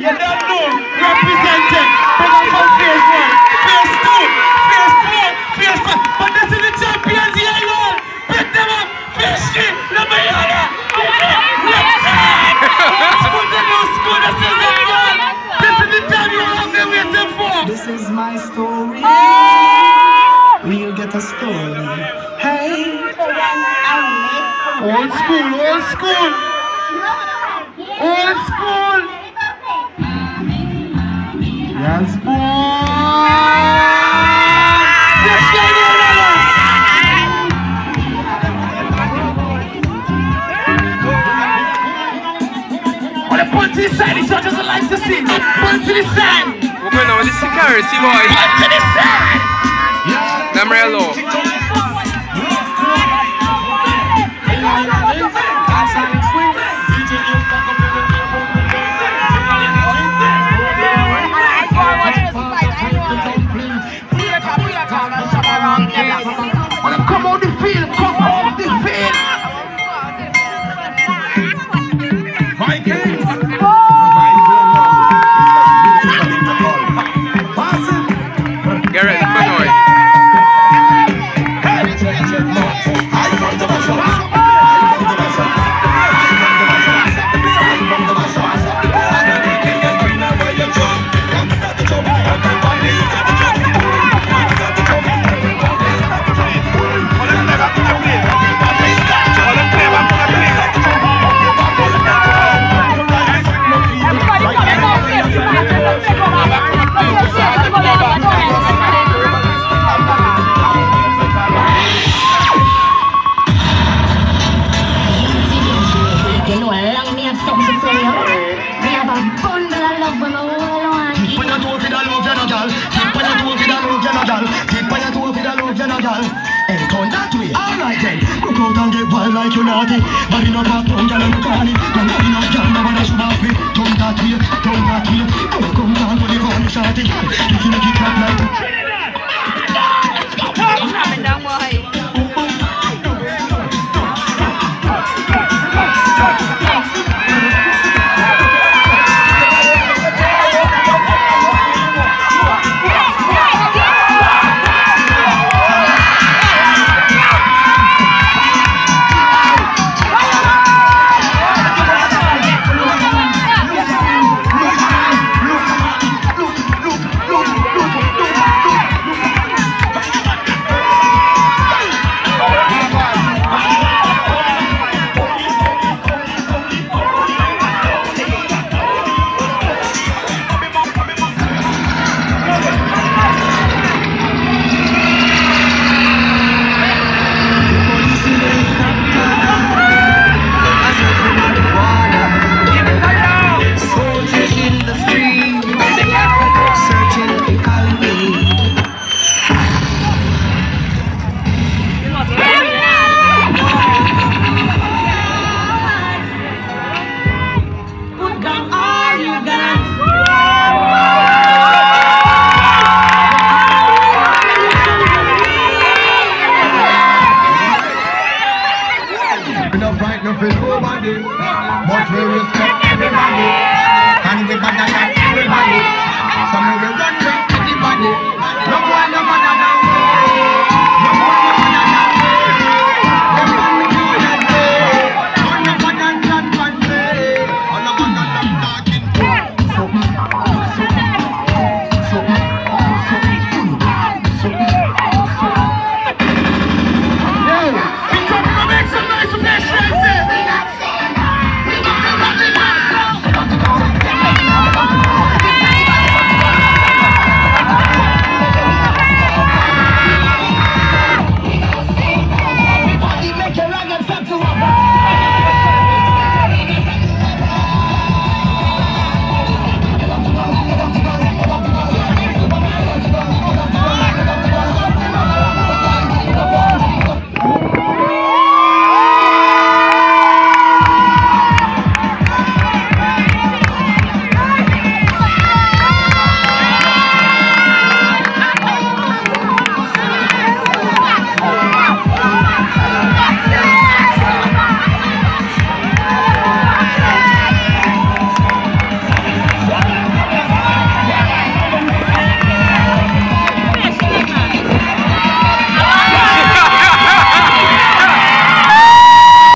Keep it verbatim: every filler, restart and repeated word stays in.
You don't know. Represented. Bring up from phase one. Phase two. Phase four. Phase five. But this is the champions here, y'all. Pick them up. Phase three. Let me hear that. Old school to new school. This is it, y'all. This is the time you have been waiting for. This is my story. We'll get a story. Hey. Old school, old school. Old school. Yes, boy. This guy here. On the point to the side, it's not just a life to see. Point to the side. We're going on with the security, boy. Point to the side. Them real low. Come on the field, come on the field. Vikings. Get ready for noise. Alright then, look out and get wild like you naughty. But you know that don't get on the carny. Don't get enough jam, nobody should have me. Don't that way, don't that way. Don't come down to the corner shorty. If you make it clap like